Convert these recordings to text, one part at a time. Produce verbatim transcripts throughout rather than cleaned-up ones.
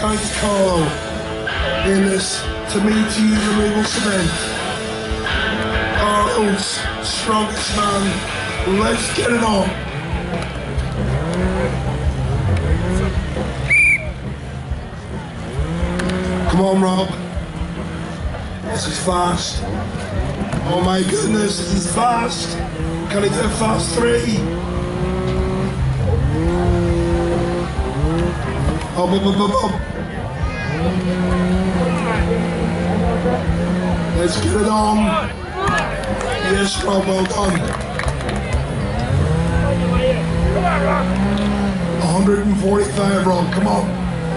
County Carlow in this to meet you removal cement. Carlow's strongest man. Let's get it on. Come on, Rob. This is fast. Oh my goodness, this is fast. Can I get a fast three? Up, up, up, up, up. Let's get it on. Yes, Rob, well done. one forty-five, Rob, come on.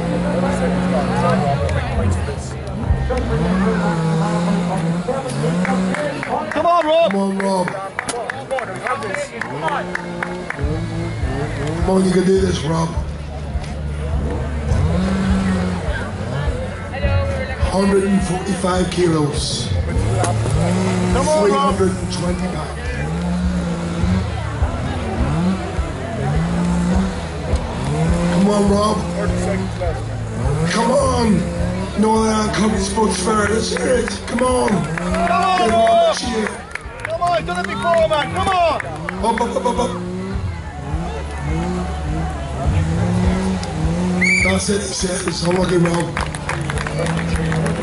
Come on, Rob. Come on, Rob. Come on, you can do this, Rob. one hundred forty-five kilos. Come on, three Rob. hundred twenty pounds. Come on, Rob. Come on. No, that comes much further. Let's hear it. Come on. Come on, Get Rob. on, cheer. Come on, you've done it before, man. Come on. Up, up, up, up, up. That's it, he says. Unlucky, Rob.